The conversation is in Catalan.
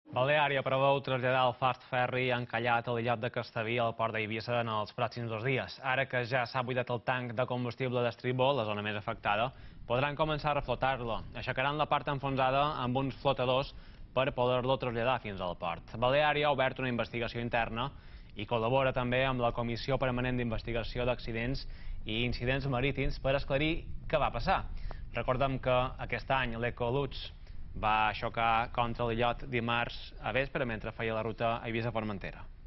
Baleària preveu traslladar el fast ferry encallat a l'illot de Castellví al port d'Eivissa en els pròxims 2 dies. Ara que ja s'ha buidat el tanc de combustible d'Estribó, la zona més afectada, podran començar a reflotar-lo. Aixecaran la part enfonsada amb uns flotadors per poder-lo traslladar fins al port. Baleària ha obert una investigació interna i col·labora també amb la Comissió Permanent d'Investigació d'Accidents i Incidents Marítims per esclarir què va passar. Recordem que aquest any l'Ecolux va xocar contra l'illot dimarts a vespre mentre feia la ruta Eivissa-Formentera.